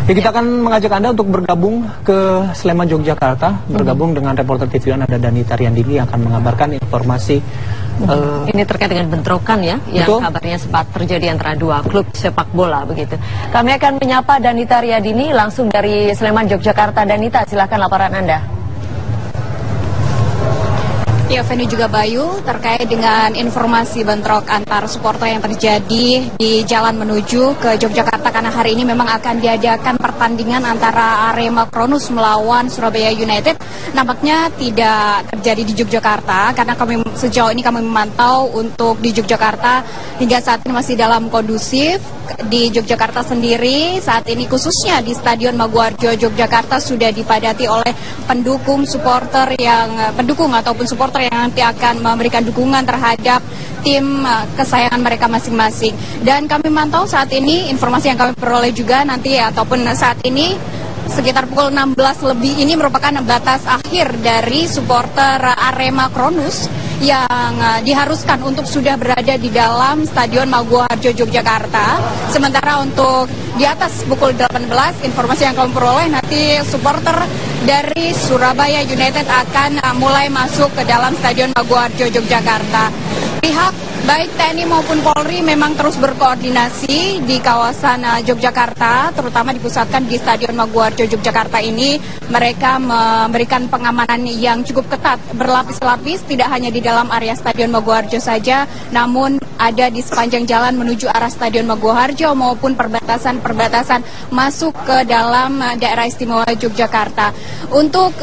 Ya, kita akan mengajak Anda untuk bergabung ke Sleman, Yogyakarta, bergabung dengan reporter TV One, ada Danita Riyandini yang akan mengabarkan informasi. Ini terkait dengan bentrokan ya, yang kabarnya sempat terjadi antara dua klub sepak bola begitu. Kami akan menyapa Danita Riyandini langsung dari Sleman, Yogyakarta. Danita, silakan laporan Anda. Ya, Feni juga Bayu, terkait dengan informasi bentrok antar supporter yang terjadi di jalan menuju ke Yogyakarta, karena hari ini memang akan diadakan pertandingan antara Arema Kronus melawan Surabaya United. Nampaknya tidak terjadi di Yogyakarta, karena sejauh ini kami memantau untuk di Yogyakarta hingga saat ini masih dalam kondusif. Di Yogyakarta sendiri saat ini khususnya di Stadion Maguwarjo Yogyakarta sudah dipadati oleh pendukung ataupun supporter yang nanti akan memberikan dukungan terhadap tim kesayangan mereka masing-masing. Dan kami mantau saat ini informasi yang kami peroleh juga nanti ataupun saat ini sekitar pukul 16 lebih ini merupakan batas akhir dari supporter Arema Kronus yang diharuskan untuk sudah berada di dalam Stadion Maguwarjo Yogyakarta. Sementara untuk di atas pukul 18, informasi yang kami peroleh nanti supporter dari Surabaya United akan mulai masuk ke dalam Stadion Maguwarjo Yogyakarta. Pihak baik TNI maupun Polri memang terus berkoordinasi di kawasan Yogyakarta, terutama dipusatkan di Stadion Maguwarjo Yogyakarta ini. Mereka memberikan pengamanan yang cukup ketat, berlapis-lapis, tidak hanya di dalam area Stadion Maguwarjo saja, namun ada di sepanjang jalan menuju arah Stadion Maguwarjo maupun perbatasan masuk ke dalam daerah istimewa Yogyakarta. Untuk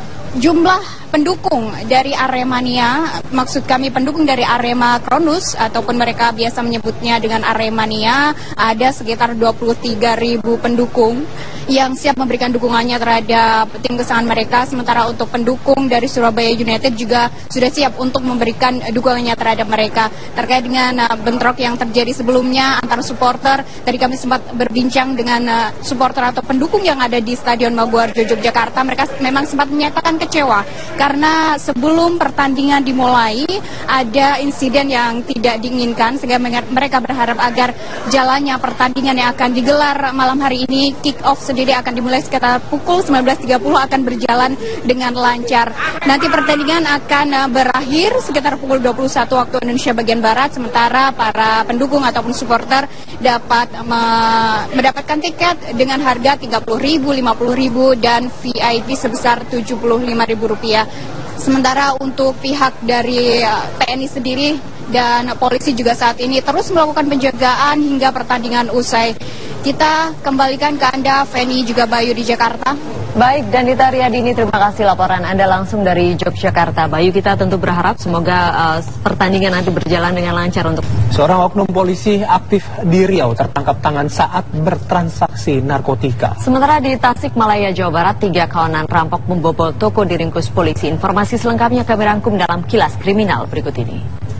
jumlah pendukung dari Aremania, maksud kami pendukung dari Arema Kronus ataupun mereka biasa menyebutnya dengan Aremania, ada sekitar 23.000 pendukung yang siap memberikan dukungannya terhadap tim kesayangan mereka. Sementara untuk pendukung dari Surabaya United juga sudah siap untuk memberikan dukungannya terhadap mereka. Terkait dengan bentrok yang terjadi sebelumnya antar supporter, tadi kami sempat berbincang dengan supporter atau pendukung yang ada di Stadion Maguwarjo Yogyakarta. Mereka memang sempat menyatakan kecewa karena sebelum pertandingan dimulai ada insiden yang tidak diinginkan, sehingga mereka berharap agar jalannya pertandingan yang akan digelar malam hari ini, kick off sendiri akan dimulai sekitar pukul 19.30, akan berjalan dengan lancar. Nanti pertandingan akan berakhir sekitar pukul 21 waktu Indonesia bagian Barat, sementara para pendukung ataupun supporter dapat mendapatkan tiket dengan harga Rp30.000, Rp50.000 dan VIP sebesar Rp75.000. Sementara untuk pihak dari TNI sendiri dan polisi juga saat ini terus melakukan penjagaan hingga pertandingan usai. Kita kembalikan ke Anda, Feni juga Bayu di Jakarta. Baik, Danita Riyandini, terima kasih laporan Anda langsung dari Yogyakarta. Bayu, kita tentu berharap semoga pertandingan nanti berjalan dengan lancar untuk... Seorang oknum polisi aktif di Riau tertangkap tangan saat bertransaksi narkotika. Sementara di Tasikmalaya, Jawa Barat, 3 kawanan rampok membobol toko diringkus polisi. Informasi selengkapnya kami rangkum dalam Kilas Kriminal berikut ini.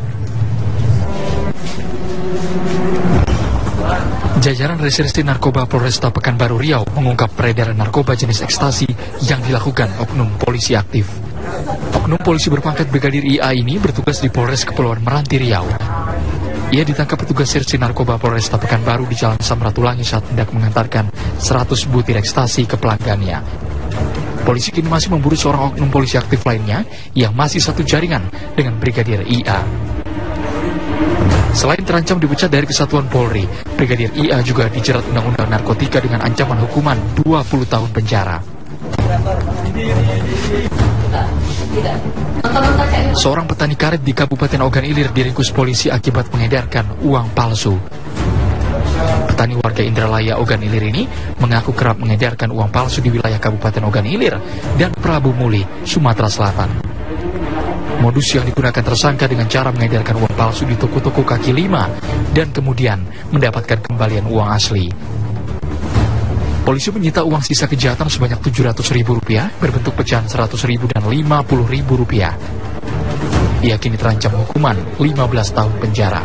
Jajaran Reserse Narkoba Polresta Pekanbaru Riau mengungkap peredaran narkoba jenis ekstasi yang dilakukan oknum polisi aktif. Oknum polisi berpangkat Brigadir IA ini bertugas di Polres Kepulauan Meranti Riau. Ia ditangkap petugas Serse Narkoba Polresta Pekanbaru di Jalan Samratulangi saat hendak mengantarkan 100 butir ekstasi ke pelanggannya. Polisi kini masih memburu seorang oknum polisi aktif lainnya yang masih satu jaringan dengan Brigadir IA. Selain terancam dipecat dari Kesatuan Polri, Brigadir IA juga dijerat Undang-Undang Narkotika dengan ancaman hukuman 20 tahun penjara. Seorang petani karet di Kabupaten Ogan Ilir diringkus polisi akibat mengedarkan uang palsu. Petani warga Indralaya Ogan Ilir ini mengaku kerap mengedarkan uang palsu di wilayah Kabupaten Ogan Ilir dan Prabu Muli, Sumatera Selatan. Modus yang digunakan tersangka dengan cara mengedarkan uang palsu di toko-toko kaki lima dan kemudian mendapatkan kembalian uang asli. Polisi menyita uang sisa kejahatan sebanyak Rp700.000 berbentuk pecahan Rp100.000 dan Rp50.000. Ia kini terancam hukuman 15 tahun penjara.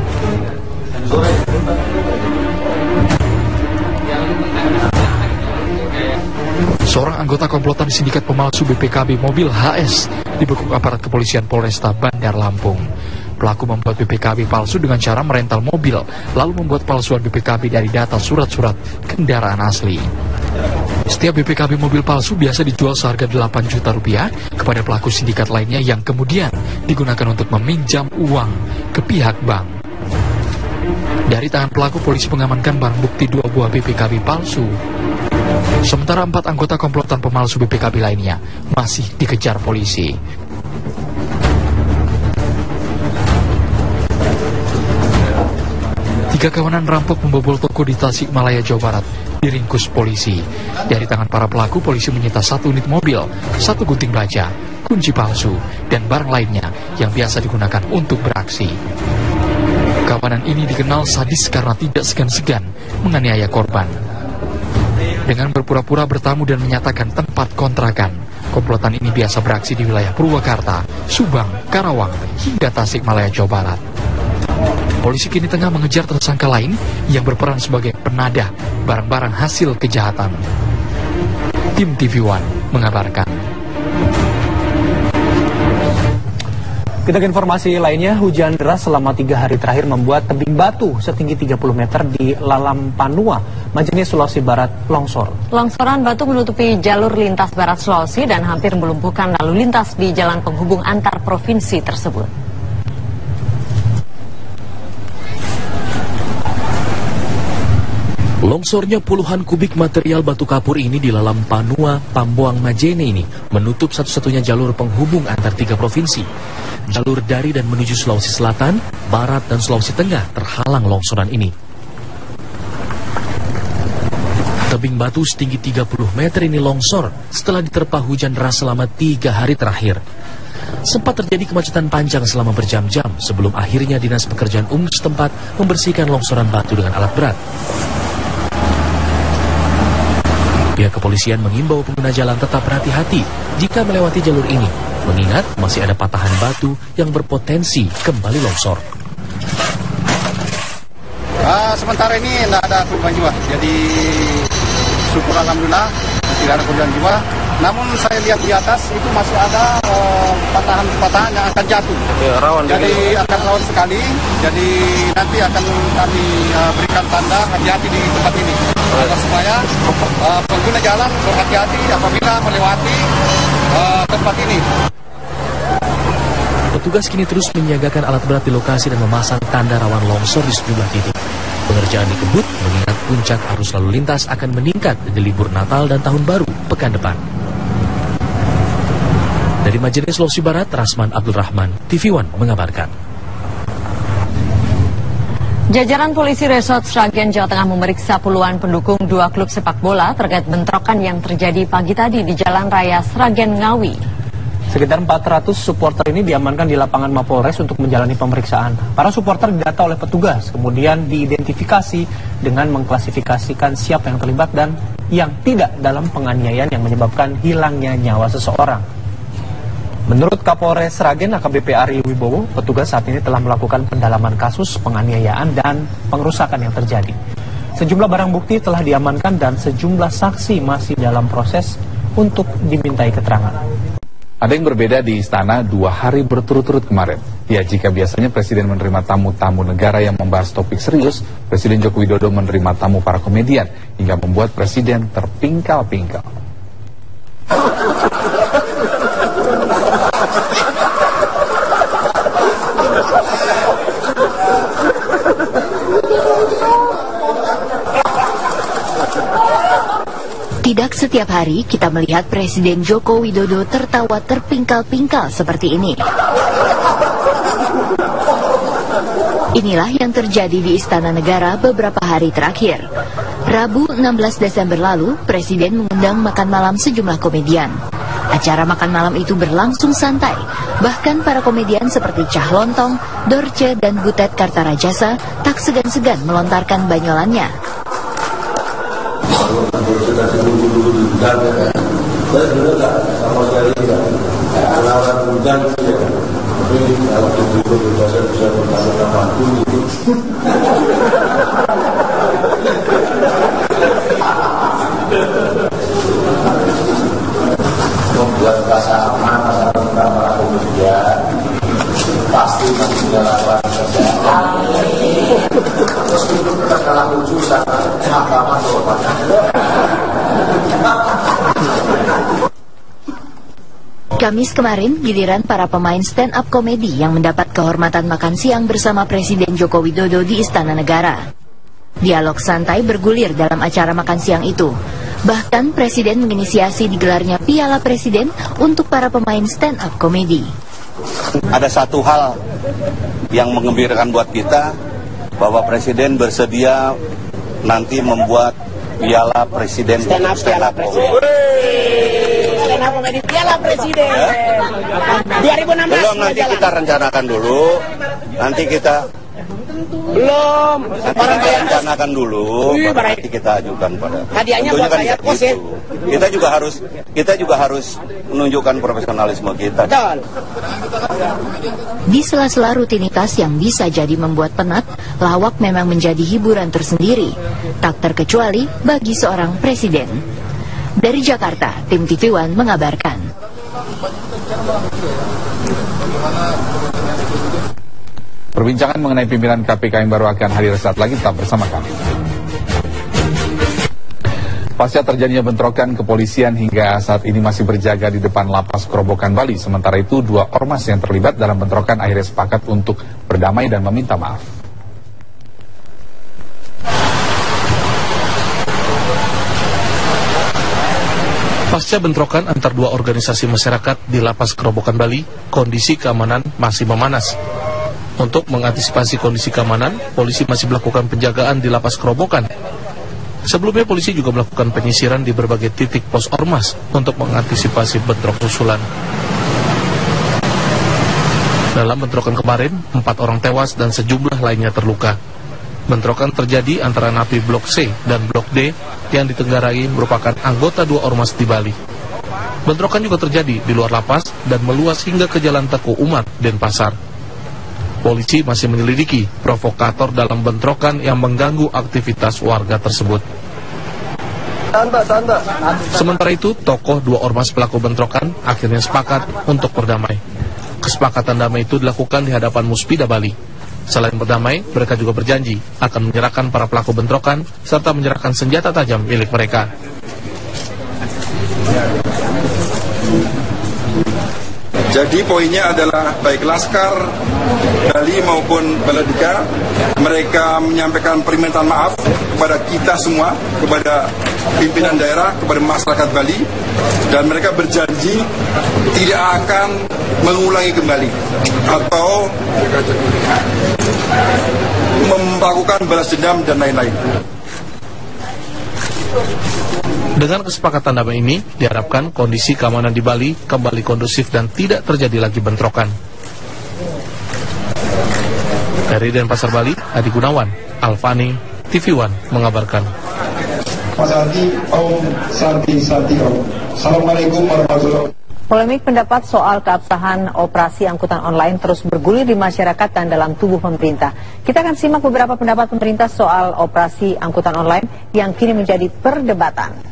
Seorang anggota komplotan sindikat pemalsu BPKB mobil HS dibekuk aparat kepolisian Polresta Bandar Lampung. Pelaku membuat BPKB palsu dengan cara merental mobil, lalu membuat palsuan BPKB dari data surat-surat kendaraan asli. Setiap BPKB mobil palsu biasa dijual seharga 8 juta rupiah kepada pelaku sindikat lainnya yang kemudian digunakan untuk meminjam uang ke pihak bank. Dari tangan pelaku, polisi mengamankan barang bukti 2 buah BPKB palsu. Sementara 4 anggota komplotan pemalsu BPKB lainnya masih dikejar polisi. Tiga kawanan rampok membobol toko di Tasikmalaya, Jawa Barat, diringkus polisi. Dari tangan para pelaku, polisi menyita 1 unit mobil, 1 gunting baja, kunci palsu, dan barang lainnya yang biasa digunakan untuk beraksi. Kawanan ini dikenal sadis karena tidak segan-segan menganiaya korban. Dengan berpura-pura bertamu dan menyatakan tempat kontrakan, komplotan ini biasa beraksi di wilayah Purwakarta, Subang, Karawang, hingga Tasikmalaya, Jawa Barat. Polisi kini tengah mengejar tersangka lain yang berperan sebagai penadah barang-barang hasil kejahatan. Tim TV One mengabarkan. Kita ke informasi lainnya, hujan deras selama 3 hari terakhir membuat tebing batu setinggi 30 meter di Lalam Panua, Majene, Sulawesi Barat, longsor. Longsoran batu menutupi jalur lintas Barat Sulawesi dan hampir melumpuhkan lalu lintas di jalan penghubung antar provinsi tersebut. Longsornya puluhan kubik material batu kapur ini di Lalam Panua, Pambuang, Majene ini menutup satu-satunya jalur penghubung antar 3 provinsi. Jalur dari dan menuju Sulawesi Selatan, Barat, dan Sulawesi Tengah terhalang longsoran ini. Tebing batu setinggi 30 meter ini longsor setelah diterpa hujan deras selama 3 hari terakhir. Sempat terjadi kemacetan panjang selama berjam-jam sebelum akhirnya Dinas Pekerjaan Umum setempat membersihkan longsoran batu dengan alat berat. Pihak kepolisian mengimbau pengguna jalan tetap berhati-hati jika melewati jalur ini, mengingat masih ada patahan batu yang berpotensi kembali longsor. Sementara ini tidak ada korban jiwa, jadi syukur alhamdulillah tidak ada korban jiwa. Namun saya lihat di atas itu masih ada patahan-patahan yang akan jatuh. Ya, rawan. Jadi akan rawan sekali. Jadi nanti akan kami berikan tanda hati-hati di tempat ini. Supaya pengguna jalan berhati-hati apabila melewati tempat ini. Petugas kini terus menyiagakan alat berat di lokasi dan memasang tanda rawan longsor di sejumlah titik. Pengerjaan dikebut mengingat puncak arus lalu lintas akan meningkat di libur Natal dan Tahun Baru pekan depan. Dari Majene, Sulawesi Barat, Rasman Abdul Rahman, TV One mengabarkan. Jajaran polisi Resort Sragen, Jawa Tengah memeriksa puluhan pendukung 2 klub sepak bola terkait bentrokan yang terjadi pagi tadi di Jalan Raya Sragen, Ngawi. Sekitar 400 supporter ini diamankan di lapangan Mapolres untuk menjalani pemeriksaan. Para supporter didata oleh petugas, kemudian diidentifikasi dengan mengklasifikasikan siapa yang terlibat dan yang tidak dalam penganiayaan yang menyebabkan hilangnya nyawa seseorang. Menurut Kapolres Sragen AKBP Ari Wibowo, petugas saat ini telah melakukan pendalaman kasus penganiayaan dan pengerusakan yang terjadi. Sejumlah barang bukti telah diamankan dan sejumlah saksi masih dalam proses untuk dimintai keterangan. Ada yang berbeda di istana 2 hari berturut-turut kemarin. Ya, jika biasanya Presiden menerima tamu-tamu negara yang membahas topik serius, Presiden Joko Widodo menerima tamu para komedian hingga membuat Presiden terpingkal-pingkal. Tidak setiap hari kita melihat Presiden Joko Widodo tertawa terpingkal-pingkal seperti ini. Inilah yang terjadi di Istana Negara beberapa hari terakhir. Rabu 16 Desember lalu, Presiden mengundang makan malam sejumlah komedian. Acara makan malam itu berlangsung santai. Bahkan para komedian seperti Cah Lontong, Dorce, dan Butet Kartarajasa tak segan-segan melontarkan banyolannya. Membuat rasa aman, rasa tentram para komedian pasti masih punya lawan kerjaan. Meskipun kita kalah lucu sama mahkamah kehormatan. Kamis kemarin, giliran para pemain stand-up komedi yang mendapat kehormatan makan siang bersama Presiden Joko Widodo di Istana Negara. Dialog santai bergulir dalam acara makan siang itu. Bahkan Presiden menginisiasi digelarnya Piala Presiden untuk para pemain stand-up komedi. Ada satu hal yang menggembirakan buat kita, bahwa Presiden bersedia nanti membuat Piala Presiden stand-up komedi Piala Presiden 2016. Belum, nanti kita rencanakan dulu. Nanti kita rencanakan dulu, baru nanti kita ajukan pada. Hadiahnya buat saya kos ya. Kita juga harus menunjukkan profesionalisme kita. Di sela-sela rutinitas yang bisa jadi membuat penat, lawak memang menjadi hiburan tersendiri, tak terkecuali bagi seorang presiden. Dari Jakarta, tim TV One mengabarkan. Perbincangan mengenai pimpinan KPK yang baru akan hadir saat lagi, tetap bersama kami. Pasca terjadinya bentrokan, kepolisian hingga saat ini masih berjaga di depan lapas Kerobokan Bali. Sementara itu, 2 ormas yang terlibat dalam bentrokan akhirnya sepakat untuk berdamai dan meminta maaf. Pasca bentrokan antar 2 organisasi masyarakat di lapas Kerobokan Bali, kondisi keamanan masih memanas. Untuk mengantisipasi kondisi keamanan, polisi masih melakukan penjagaan di lapas Kerobokan. Sebelumnya polisi juga melakukan penyisiran di berbagai titik pos ormas untuk mengantisipasi bentrok susulan. Dalam bentrokan kemarin, 4 orang tewas dan sejumlah lainnya terluka. Bentrokan terjadi antara napi Blok C dan Blok D yang ditenggarai merupakan anggota 2 ormas di Bali. Bentrokan juga terjadi di luar lapas dan meluas hingga ke Jalan Teku Umar, Denpasar. Polisi masih menyelidiki provokator dalam bentrokan yang mengganggu aktivitas warga tersebut. Sementara itu, tokoh 2 ormas pelaku bentrokan akhirnya sepakat untuk berdamai. Kesepakatan damai itu dilakukan di hadapan Muspida Bali. Selain berdamai, mereka juga berjanji akan menyerahkan para pelaku bentrokan serta menyerahkan senjata tajam milik mereka. Jadi poinnya adalah baik Laskar Bali maupun Baladika, mereka menyampaikan permintaan maaf kepada kita semua, kepada pimpinan daerah, kepada masyarakat Bali, dan mereka berjanji tidak akan mengulangi kembali atau melakukan balas dendam dan lain-lain. Dengan kesepakatan damai ini, diharapkan kondisi keamanan di Bali kembali kondusif dan tidak terjadi lagi bentrokan. Dari Denpasar, Bali, Adi Gunawan, Alfani, TV One mengabarkan. Mas Adi, Om Santi, Om. Assalamualaikum warahmatullahi wabarakatuh. Polemik pendapat soal keabsahan operasi angkutan online terus bergulir di masyarakat dan dalam tubuh pemerintah. Kita akan simak beberapa pendapat pemerintah soal operasi angkutan online yang kini menjadi perdebatan.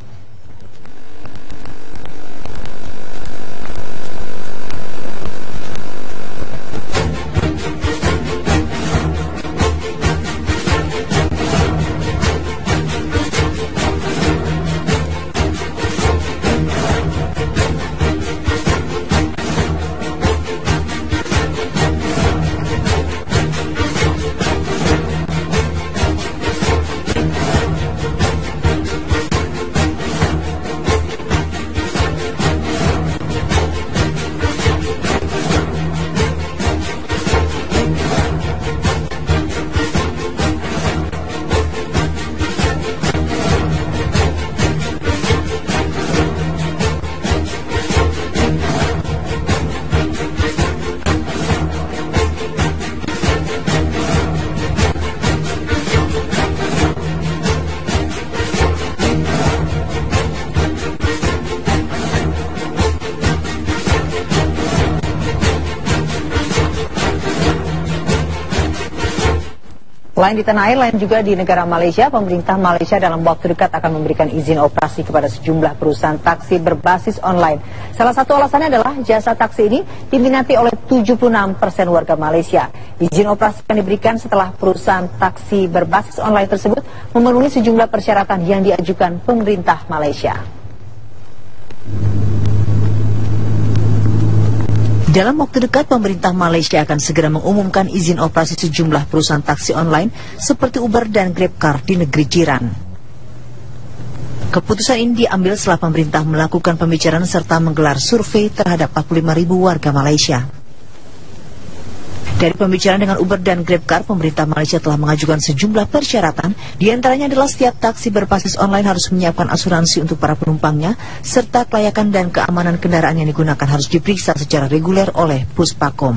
Selain di tanah air, lain juga di negara Malaysia, pemerintah Malaysia dalam waktu dekat akan memberikan izin operasi kepada sejumlah perusahaan taksi berbasis online. Salah satu alasannya adalah jasa taksi ini diminati oleh 76% warga Malaysia. Izin operasi akan diberikan setelah perusahaan taksi berbasis online tersebut memenuhi sejumlah persyaratan yang diajukan pemerintah Malaysia. Dalam waktu dekat, pemerintah Malaysia akan segera mengumumkan izin operasi sejumlah perusahaan taksi online seperti Uber dan GrabCar di negeri jiran. Keputusan ini diambil setelah pemerintah melakukan pembicaraan serta menggelar survei terhadap 45.000 warga Malaysia. Dari pembicaraan dengan Uber dan GrabCar, pemerintah Malaysia telah mengajukan sejumlah persyaratan. Di antaranya adalah setiap taksi berbasis online harus menyiapkan asuransi untuk para penumpangnya, serta kelayakan dan keamanan kendaraan yang digunakan harus diperiksa secara reguler oleh Puspakom.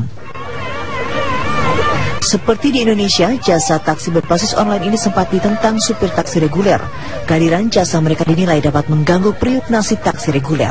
Seperti di Indonesia, jasa taksi berbasis online ini sempat ditentang supir taksi reguler. Kehadiran jasa mereka dinilai dapat mengganggu periuk nasib taksi reguler.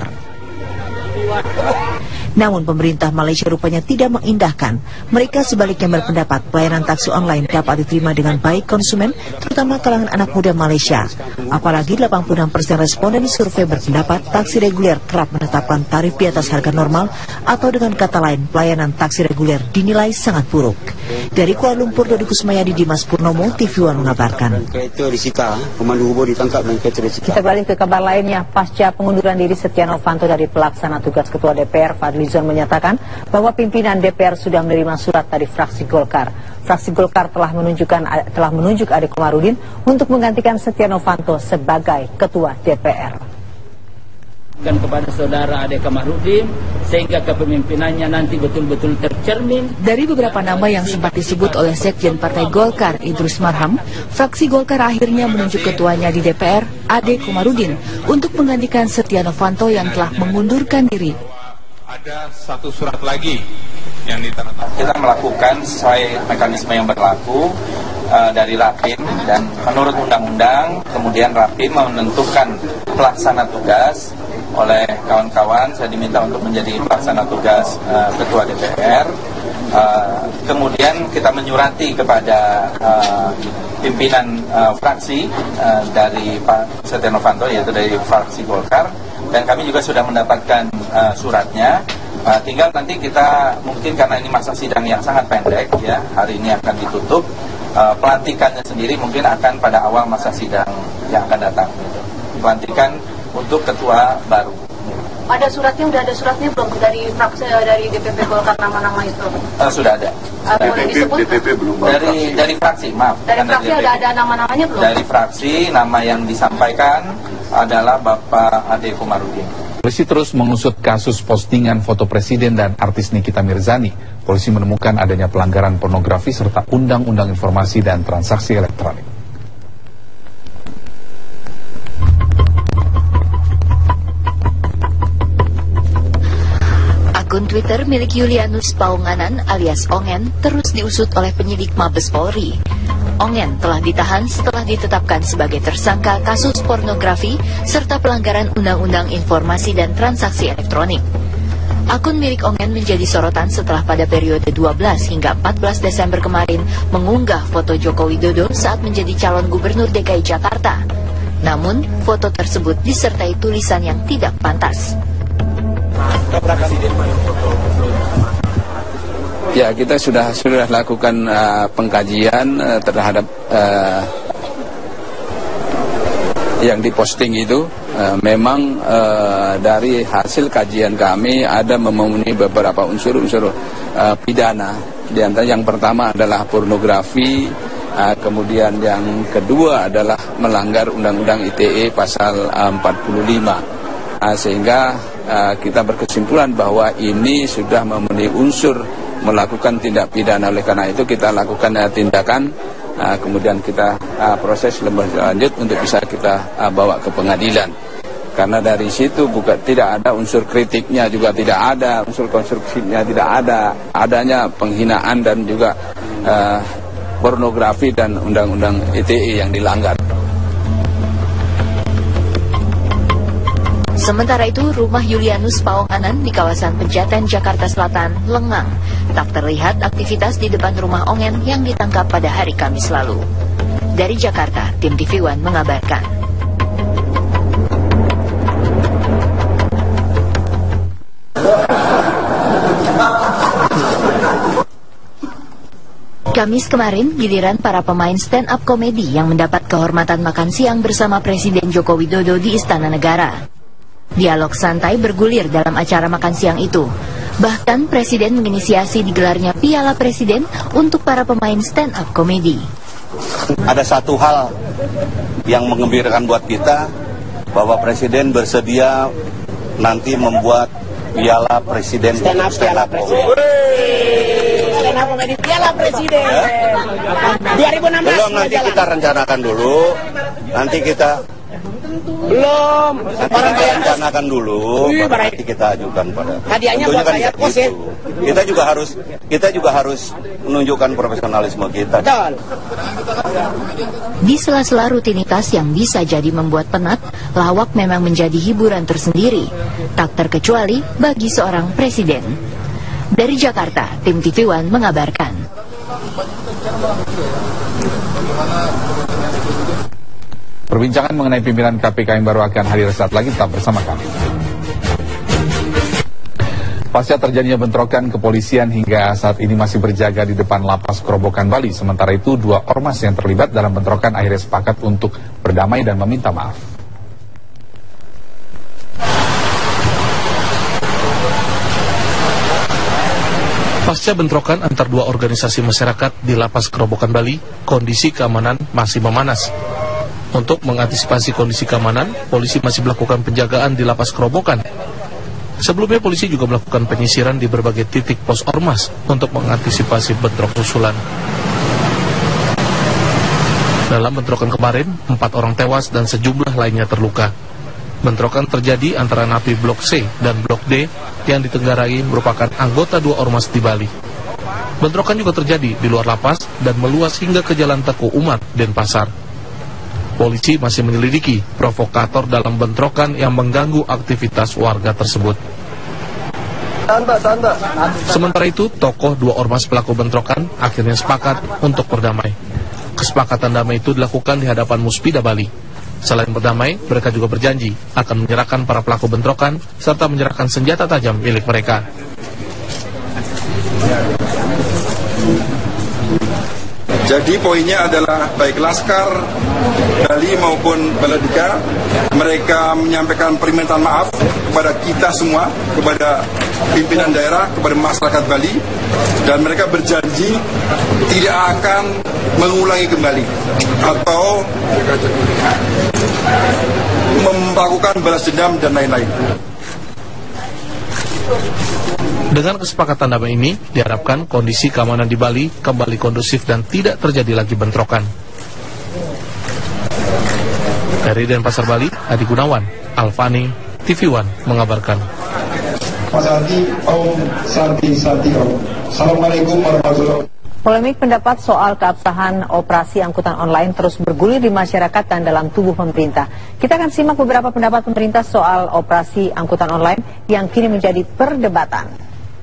Namun pemerintah Malaysia rupanya tidak mengindahkan. Mereka sebaliknya berpendapat pelayanan taksi online dapat diterima dengan baik konsumen, terutama kalangan anak muda Malaysia. Apalagi 86% responden survei berpendapat taksi reguler kerap menetapkan tarif di atas harga normal, atau dengan kata lain pelayanan taksi reguler dinilai sangat buruk. Dari Kuala Lumpur, Dodi Kusmayadi, Dimas Purnomo, TV One mengabarkan. Kita beralih ke kabar lainnya. Pasca pengunduran diri Setia Novanto dari pelaksana tugas Ketua DPR, Fadlizon menyatakan bahwa pimpinan DPR sudah menerima surat dari fraksi Golkar. Fraksi Golkar telah menunjuk Ade Komarudin untuk menggantikan Setia Novanto sebagai Ketua DPR. Kepada saudara Ade Komarudin sehingga kepemimpinannya nanti betul-betul tercermin. Dari beberapa nama yang sempat disebut oleh Sekjen Partai Golkar Idrus Marham, fraksi Golkar akhirnya menunjuk ketuanya di DPR, Ade Komarudin, untuk menggantikan Setia Novanto yang telah mengundurkan diri. Ada satu surat lagi yang ditandatangani. Kita melakukan sesuai mekanisme yang berlaku dari Rapim, dan menurut undang-undang kemudian Rapim menentukan pelaksana tugas. Oleh kawan-kawan saya diminta untuk menjadi pelaksana tugas Ketua DPR. Kemudian kita menyurati kepada pimpinan fraksi dari Pak Setia Novanto, yaitu dari fraksi Golkar, dan kami juga sudah mendapatkan suratnya. Tinggal nanti kita mungkin karena ini masa sidang yang sangat pendek ya, hari ini akan ditutup. Pelantikannya sendiri mungkin akan pada awal masa sidang yang akan datang. Pelantikan untuk ketua baru. Ada suratnya, udah ada suratnya belum dari fraksi dari DPP Golkar nama-nama itu? Sudah ada. DPP belum. Dari fraksi, maaf. Dari fraksi udah ada nama-namanya belum? Dari fraksi nama yang disampaikan adalah Bapak Ade Komarudin. Polisi terus mengusut kasus postingan foto presiden dan artis Nikita Mirzani. Polisi menemukan adanya pelanggaran pornografi serta Undang-Undang Informasi dan Transaksi Elektronik. Akun Twitter milik Julianus Paunganan alias Ongen terus diusut oleh penyidik Mabes Polri. Ongen telah ditahan setelah ditetapkan sebagai tersangka kasus pornografi serta pelanggaran Undang-Undang Informasi dan Transaksi Elektronik. Akun milik Ongen menjadi sorotan setelah pada periode 12 hingga 14 Desember kemarin mengunggah foto Joko Widodo saat menjadi calon gubernur DKI Jakarta. Namun, foto tersebut disertai tulisan yang tidak pantas. Ya, kita sudah lakukan pengkajian terhadap yang diposting itu. Memang dari hasil kajian kami ada memenuhi beberapa unsur-unsur pidana. Di antara yang pertama adalah pornografi, kemudian yang kedua adalah melanggar Undang-Undang ITE pasal 45. Sehingga kita berkesimpulan bahwa ini sudah memenuhi unsur melakukan tindak pidana. Oleh karena itu kita lakukan tindakan, kemudian kita proses lebih lanjut untuk bisa kita bawa ke pengadilan. Karena dari situ tidak ada unsur kritiknya, juga tidak ada unsur konstruksinya, tidak ada, adanya penghinaan dan juga pornografi dan Undang-Undang ITE yang dilanggar. Sementara itu, rumah Julianus Paunganan di kawasan Pejaten, Jakarta Selatan, lengang. Tak terlihat aktivitas di depan rumah Ongen yang ditangkap pada hari Kamis lalu. Dari Jakarta, tim TV One mengabarkan. Kamis kemarin, giliran para pemain stand-up komedi yang mendapat kehormatan makan siang bersama Presiden Joko Widodo di Istana Negara. Dialog santai bergulir dalam acara makan siang itu. Bahkan Presiden menginisiasi digelarnya Piala Presiden untuk para pemain stand-up komedi. Ada satu hal yang mengembirakan buat kita, bahwa Presiden bersedia nanti membuat Piala Presiden stand-up komedi. Piala Presiden 2016. Belum, nanti kita rencanakan dulu. Nanti kita rencanakan dulu, nanti kita ajukan pada. Hadiahnya buat saya kos ya. Kita juga harus menunjukkan profesionalisme kita. Di sela-sela rutinitas yang bisa jadi membuat penat, lawak memang menjadi hiburan tersendiri, tak terkecuali bagi seorang presiden. Dari Jakarta, tim TV One mengabarkan. Perbincangan mengenai pimpinan KPK yang baru akan hadir saat lagi, tetap bersama kami. Pasca terjadinya bentrokan, kepolisian hingga saat ini masih berjaga di depan lapas Kerobokan Bali. Sementara itu, 2 ormas yang terlibat dalam bentrokan akhirnya sepakat untuk berdamai dan meminta maaf. Pasca bentrokan antar 2 organisasi masyarakat di lapas Kerobokan Bali, kondisi keamanan masih memanas. Untuk mengantisipasi kondisi keamanan, polisi masih melakukan penjagaan di lapas Kerobokan. Sebelumnya polisi juga melakukan penyisiran di berbagai titik pos ormas untuk mengantisipasi bentrok susulan. Dalam bentrokan kemarin, 4 orang tewas dan sejumlah lainnya terluka. Bentrokan terjadi antara napi Blok C dan Blok D yang ditenggarai merupakan anggota 2 ormas di Bali. Bentrokan juga terjadi di luar lapas dan meluas hingga ke Jalan Teku Umar, Denpasar. Polisi masih menyelidiki provokator dalam bentrokan yang mengganggu aktivitas warga tersebut. Sementara itu, tokoh 2 ormas pelaku bentrokan akhirnya sepakat untuk berdamai. Kesepakatan damai itu dilakukan di hadapan Muspida Bali. Selain berdamai, mereka juga berjanji akan menyerahkan para pelaku bentrokan serta menyerahkan senjata tajam milik mereka. Jadi poinnya adalah baik Laskar Bali maupun Baladika, mereka menyampaikan permintaan maaf kepada kita semua, kepada pimpinan daerah, kepada masyarakat Bali, dan mereka berjanji tidak akan mengulangi kembali atau melakukan balas dendam dan lain-lain. Dengan kesepakatan damai ini, diharapkan kondisi keamanan di Bali kembali kondusif dan tidak terjadi lagi bentrokan. Dari Denpasar, Bali, Adi Gunawan, Alfani, TV One mengabarkan. Mas Adi, Om Sarti Om. Assalamualaikum warahmatullahi wabarakatuh. Polemik pendapat soal keabsahan operasi angkutan online terus bergulir di masyarakat dan dalam tubuh pemerintah. Kita akan simak beberapa pendapat pemerintah soal operasi angkutan online yang kini menjadi perdebatan.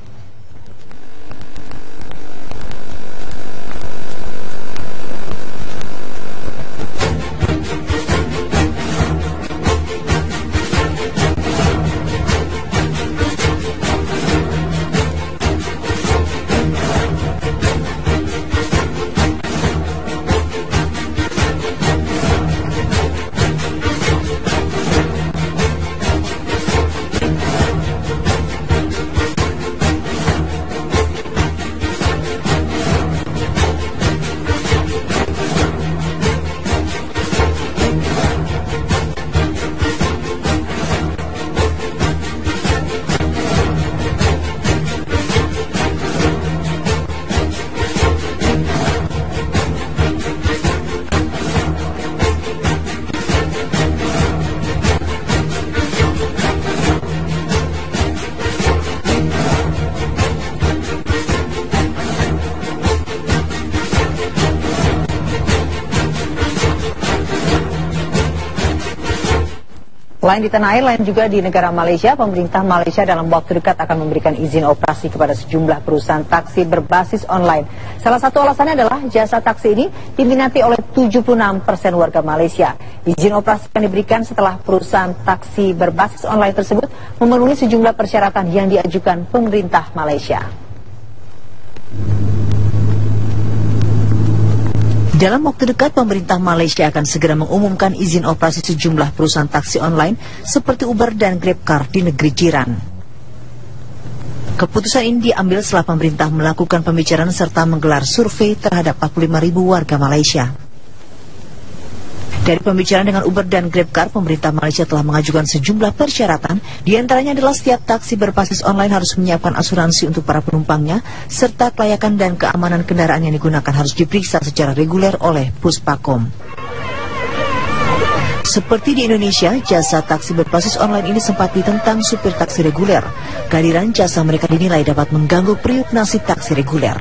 Selain di tanah air, lain juga di negara Malaysia, pemerintah Malaysia dalam waktu dekat akan memberikan izin operasi kepada sejumlah perusahaan taksi berbasis online. Salah satu alasannya adalah jasa taksi ini diminati oleh 76% warga Malaysia. Izin operasi akan diberikan setelah perusahaan taksi berbasis online tersebut memenuhi sejumlah persyaratan yang diajukan pemerintah Malaysia. Dalam waktu dekat, pemerintah Malaysia akan segera mengumumkan izin operasi sejumlah perusahaan taksi online seperti Uber dan GrabCar di negeri jiran. Keputusan ini diambil setelah pemerintah melakukan pembicaraan serta menggelar survei terhadap 45.000 warga Malaysia. Dari pembicaraan dengan Uber dan GrabCar, pemerintah Malaysia telah mengajukan sejumlah persyaratan, di antaranya adalah setiap taksi berbasis online harus menyiapkan asuransi untuk para penumpangnya, serta kelayakan dan keamanan kendaraan yang digunakan harus diperiksa secara reguler oleh Puspakom. Seperti di Indonesia, jasa taksi berbasis online ini sempat ditentang supir taksi reguler. Kehadiran jasa mereka dinilai dapat mengganggu periuk nasib taksi reguler.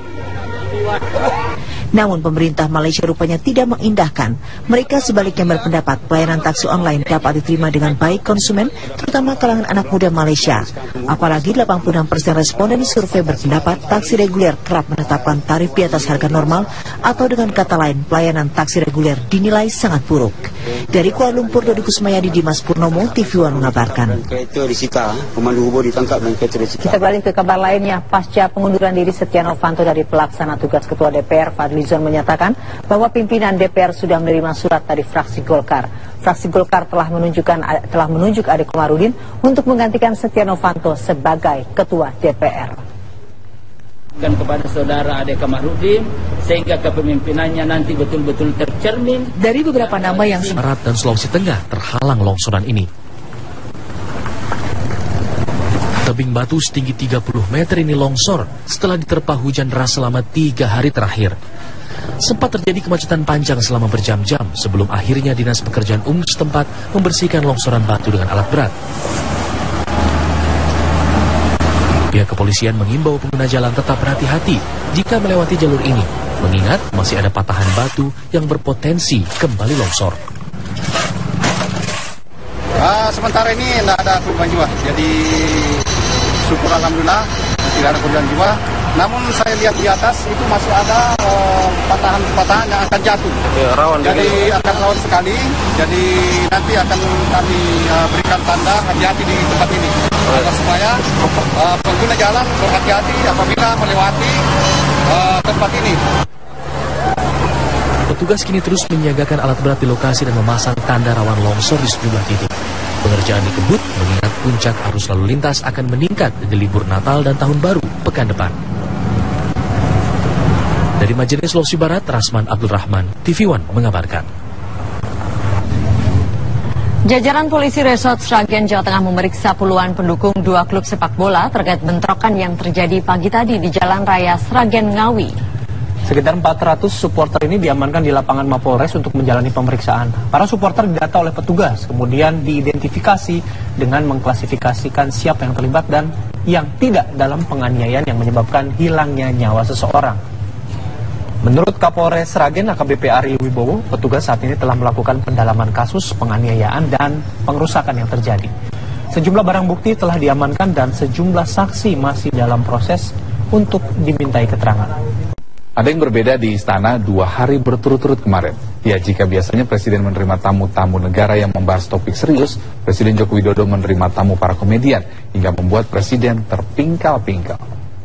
Namun pemerintah Malaysia rupanya tidak mengindahkan. Mereka sebaliknya berpendapat pelayanan taksi online dapat diterima dengan baik konsumen, terutama kalangan anak muda Malaysia. Apalagi 86% responden di survei berpendapat taksi reguler kerap menetapkan tarif di atas harga normal, atau dengan kata lain, pelayanan taksi reguler dinilai sangat buruk. Dari Kuala Lumpur, Dodi Kusmayadi, Dimas Purnomo, TV One mengabarkan. Kereta disita, pemandu hubur ditangkap dan kereta disita. Kita beralih ke kabar lainnya. Pasca pengunduran diri Setia Novanto dari pelaksana tugas Ketua DPR, Fadlizon menyatakan bahwa pimpinan DPR sudah menerima surat dari fraksi Golkar. Fraksi Golkar telah menunjuk Ade Komarudin untuk menggantikan Setia Novanto sebagai Ketua DPR. Kepada saudara Ade Komarudin sehingga kepemimpinannya nanti betul-betul tercermin. Dari beberapa nama yang Barat dan Sulawesi Tengah terhalang longsoran ini. Tebing batu setinggi 30 meter ini longsor setelah diterpa hujan deras selama 3 hari terakhir. Sempat terjadi kemacetan panjang selama berjam-jam sebelum akhirnya Dinas Pekerjaan Umum setempat membersihkan longsoran batu dengan alat berat. Pihak kepolisian mengimbau pengguna jalan tetap berhati-hati jika melewati jalur ini, mengingat masih ada patahan batu yang berpotensi kembali longsor. Sementara ini tidak ada korban jiwa, jadi syukur alhamdulillah tidak ada korban jiwa. Namun saya lihat di atas itu masih ada patahan-patahan yang akan jatuh. Ya, rawan jadi akan rawan sekali. Jadi nanti akan kami berikan tanda hati-hati di tempat ini. Supaya pengguna jalan berhati-hati apabila melewati tempat ini. Petugas kini terus menyiagakan alat berat di lokasi dan memasang tanda rawan longsor di sejumlah titik. Pengerjaan dikebut mengingat puncak arus lalu lintas akan meningkat di libur Natal dan Tahun Baru pekan depan. Dari Majene, Sulawesi Barat, Rasman Abdul Rahman, TV One mengabarkan. Jajaran polisi Resort Sragen, Jawa Tengah memeriksa puluhan pendukung 2 klub sepak bola terkait bentrokan yang terjadi pagi tadi di Jalan Raya Sragen, Ngawi. Sekitar 400 supporter ini diamankan di lapangan Mapolres untuk menjalani pemeriksaan. Para supporter didata oleh petugas, kemudian diidentifikasi dengan mengklasifikasikan siapa yang terlibat dan yang tidak dalam penganiayaan yang menyebabkan hilangnya nyawa seseorang. Menurut Kapolres Sragen AKBP Ari Wibowo, petugas saat ini telah melakukan pendalaman kasus penganiayaan dan pengerusakan yang terjadi. Sejumlah barang bukti telah diamankan dan sejumlah saksi masih dalam proses untuk dimintai keterangan. Ada yang berbeda di istana 2 hari berturut-turut kemarin. Ya, jika biasanya Presiden menerima tamu-tamu negara yang membahas topik serius, Presiden Joko Widodo menerima tamu para komedian hingga membuat Presiden terpingkal-pingkal.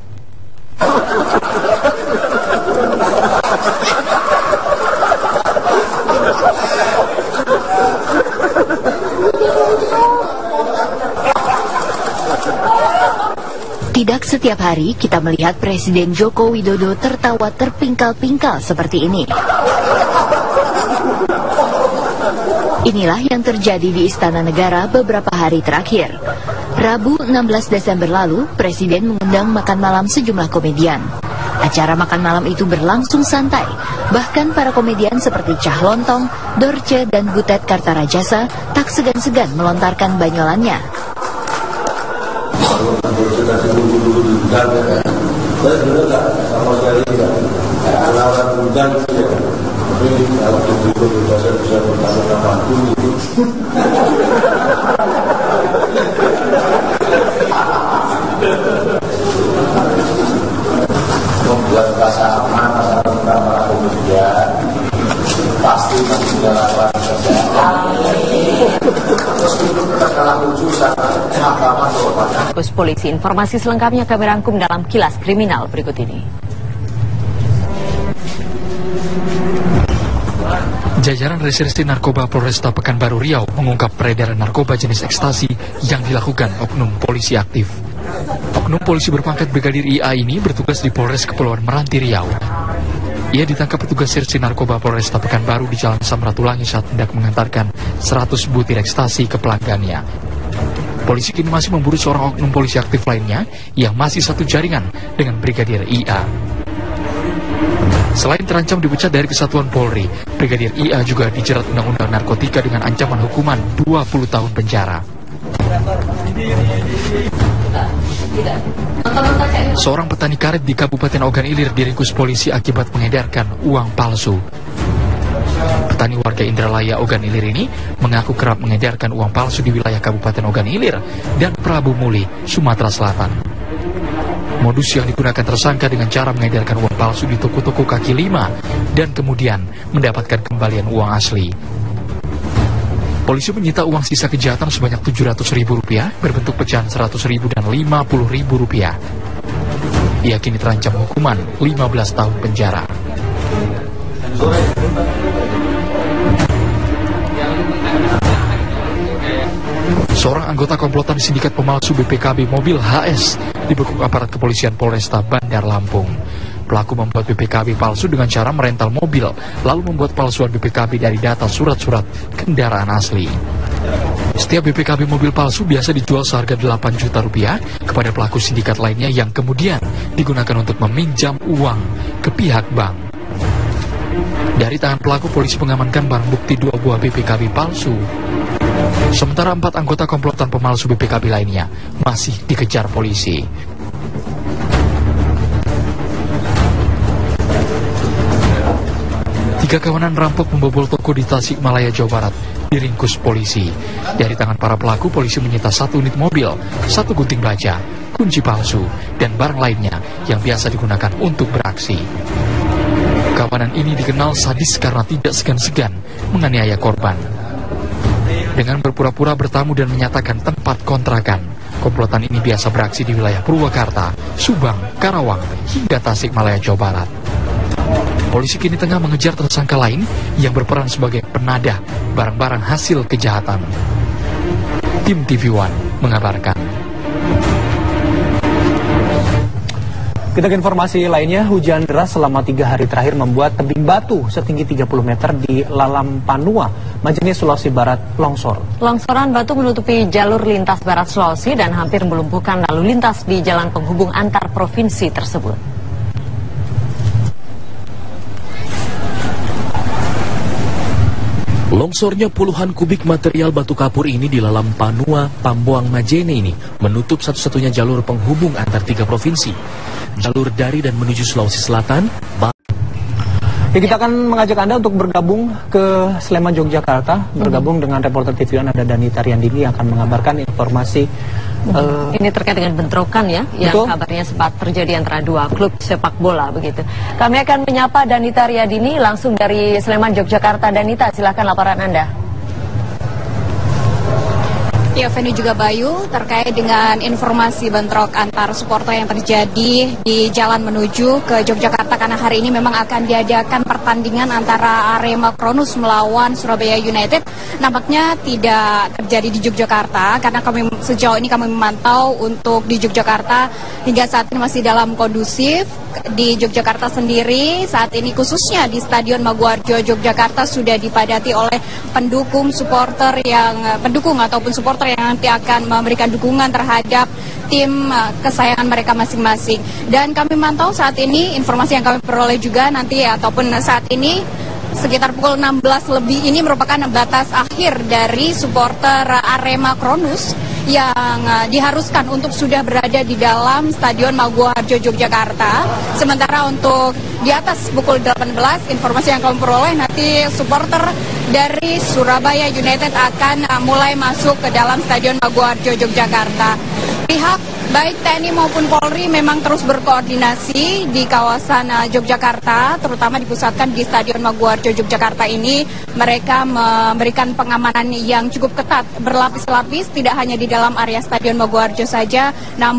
Tidak setiap hari kita melihat Presiden Joko Widodo tertawa terpingkal-pingkal seperti ini. Inilah yang terjadi di Istana Negara beberapa hari terakhir. Rabu 16 Desember lalu, Presiden mengundang makan malam sejumlah komedian. Acara makan malam itu berlangsung santai. Bahkan para komedian seperti Cah Lontong, Dorce, dan Butet Kartarajasa tak segan-segan melontarkan banyolannya. Membuat rasa aman, rasa tentram para pekerja pasti masih dilakukan kerjaan. Meskipun kita kalah lucu sama mahkamah kehormatan. Polisi, informasi selengkapnya kami rangkum dalam Kilas Kriminal berikut ini. Jajaran Reserse Narkoba Polresta Pekanbaru Riau mengungkap peredaran narkoba jenis ekstasi yang dilakukan oknum polisi aktif. Oknum polisi berpangkat Brigadir IA ini bertugas di Polres Kepulauan Meranti Riau. Ia ditangkap petugas Serse Narkoba Polresta Pekanbaru di Jalan Samratulangi saat hendak mengantarkan 100 butir ekstasi ke pelanggannya. Polisi kini masih memburu seorang oknum polisi aktif lainnya yang masih satu jaringan dengan Brigadir IA. Selain terancam dipecat dari Kesatuan Polri, Brigadir IA juga dijerat Undang-Undang Narkotika dengan ancaman hukuman 20 tahun penjara. Seorang petani karet di Kabupaten Ogan Ilir diringkus polisi akibat mengedarkan uang palsu. Petani warga Indralaya Ogan Ilir ini mengaku kerap mengedarkan uang palsu di wilayah Kabupaten Ogan Ilir dan Prabu Muli, Sumatera Selatan. Modus yang digunakan tersangka dengan cara mengedarkan uang palsu di toko-toko kaki lima dan kemudian mendapatkan kembalian uang asli. Polisi menyita uang sisa kejahatan sebanyak Rp700.000 berbentuk pecahan Rp100.000 dan Rp50.000. Ia kini terancam hukuman 15 tahun penjara. Seorang anggota komplotan sindikat pemalsu BPKB mobil HS dibekuk aparat kepolisian Polresta Bandar Lampung. Pelaku membuat BPKB palsu dengan cara merental mobil, lalu membuat palsuan BPKB dari data surat-surat kendaraan asli. Setiap BPKB mobil palsu biasa dijual seharga Rp8 juta kepada pelaku sindikat lainnya yang kemudian digunakan untuk meminjam uang ke pihak bank. Dari tangan pelaku, polisi mengamankan barang bukti 2 buah BPKB palsu. Sementara 4 anggota komplotan pemalsu BPKB lainnya masih dikejar polisi. Tiga kawanan rampok membobol toko di Tasikmalaya, Jawa Barat diringkus polisi. Dari tangan para pelaku, polisi menyita 1 unit mobil, 1 gunting baja, kunci palsu, dan barang lainnya yang biasa digunakan untuk beraksi. Kawanan ini dikenal sadis karena tidak segan-segan menganiaya korban. Dengan berpura-pura bertamu dan menyatakan tempat kontrakan, komplotan ini biasa beraksi di wilayah Purwakarta, Subang, Karawang, hingga Tasikmalaya, Jawa Barat. Polisi kini tengah mengejar tersangka lain yang berperan sebagai penadah barang-barang hasil kejahatan. Tim TV One mengabarkan. Kita ke informasi lainnya, hujan deras selama 3 hari terakhir membuat tebing batu setinggi 30 meter di Lalampanua, Majene, Sulawesi Barat, longsor. Longsoran batu menutupi jalur lintas Barat Sulawesi dan hampir melumpuhkan lalu lintas di jalan penghubung antar provinsi tersebut. Longsornya puluhan kubik material batu kapur ini di Lalampanua, Pambuang, Majene ini menutup satu-satunya jalur penghubung antar 3 provinsi. Jalur dari dan menuju Sulawesi Selatan. Kita akan mengajak Anda untuk bergabung ke Sleman, Yogyakarta. Bergabung dengan reporter TV One, ada Danita Riyandini yang akan mengabarkan informasi. Ini terkait dengan bentrokan ya, yang kabarnya sempat terjadi antara 2 klub sepak bola begitu. Kami akan menyapa Danita Riyandini langsung dari Sleman, Yogyakarta. Danita, silakan laporan Anda. Ya, Feni juga Bayu, terkait dengan informasi bentrok antar supporter yang terjadi di jalan menuju ke Yogyakarta, karena hari ini memang akan diadakan pertandingan antara Arema Kronus melawan Surabaya United. Nampaknya tidak terjadi di Yogyakarta, karena sejauh ini kami memantau untuk di Yogyakarta hingga saat ini masih dalam kondusif. Di Yogyakarta sendiri saat ini khususnya di Stadion Maguwarjo Yogyakarta sudah dipadati oleh pendukung ataupun supporter yang nanti akan memberikan dukungan terhadap tim kesayangan mereka masing-masing. Dan kami mantau saat ini, informasi yang kami peroleh juga nanti ataupun saat ini sekitar pukul 16 lebih ini merupakan batas akhir dari supporter Arema Kronus yang diharuskan untuk sudah berada di dalam Stadion Maguwarjo Yogyakarta. Sementara untuk di atas pukul 18, informasi yang kami peroleh nanti supporter dari Surabaya United akan mulai masuk ke dalam Stadion Maguwarjo Yogyakarta. Pihak baik TNI maupun Polri memang terus berkoordinasi di kawasan Yogyakarta, terutama dipusatkan di Stadion Maguwarjo Yogyakarta ini. Mereka memberikan pengamanan yang cukup ketat, berlapis-lapis, tidak hanya di dalam area Stadion Maguwarjo saja, namun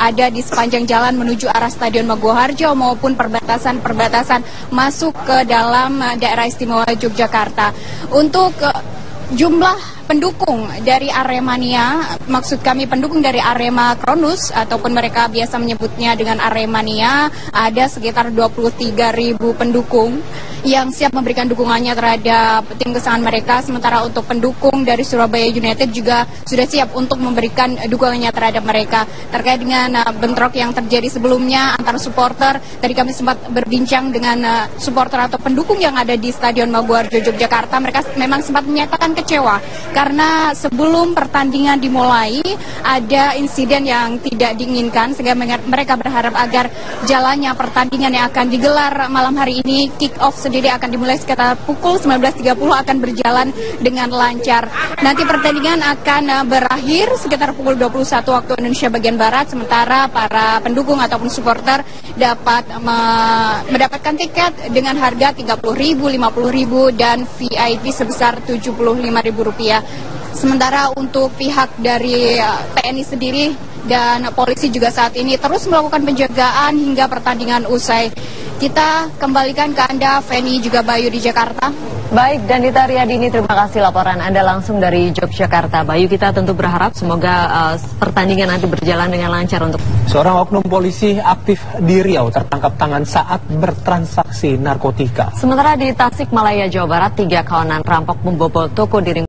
ada di sepanjang jalan menuju arah Stadion Maguwoharjo maupun perbatasan-perbatasan masuk ke dalam daerah istimewa Yogyakarta. Untuk jumlah pendukung dari Aremania, maksud kami pendukung dari Arema Kronus ataupun mereka biasa menyebutnya dengan Aremania, ada sekitar 23.000 pendukung yang siap memberikan dukungannya terhadap tim kesayangan mereka. Sementara untuk pendukung dari Surabaya United juga sudah siap untuk memberikan dukungannya terhadap mereka. Terkait dengan bentrok yang terjadi sebelumnya antara supporter, tadi kami sempat berbincang dengan supporter atau pendukung yang ada di Stadion Maguwoharjo Yogyakarta. Mereka memang sempat menyatakan kecewa karena sebelum pertandingan dimulai ada insiden yang tidak diinginkan, sehingga mereka berharap agar jalannya pertandingan yang akan digelar malam hari ini, kick off sendiri akan dimulai sekitar pukul 19.30, akan berjalan dengan lancar. Nanti pertandingan akan berakhir sekitar pukul 21 waktu Indonesia bagian Barat, sementara para pendukung ataupun supporter dapat mendapatkan tiket dengan harga Rp30.000, Rp50.000 dan VIP sebesar Rp75.000. Sementara untuk pihak dari TNI sendiri dan polisi juga saat ini terus melakukan penjagaan hingga pertandingan usai. Kita kembalikan ke Anda, Feni juga Bayu di Jakarta. Baik, Danita Riyadini, terima kasih laporan Anda langsung dari Yogyakarta. Bayu, kita tentu berharap semoga pertandingan nanti berjalan dengan lancar untuk... Seorang oknum polisi aktif di Riau tertangkap tangan saat bertransaksi narkotika. Sementara di Tasikmalaya, Jawa Barat, 3 kawanan rampok membobol toko di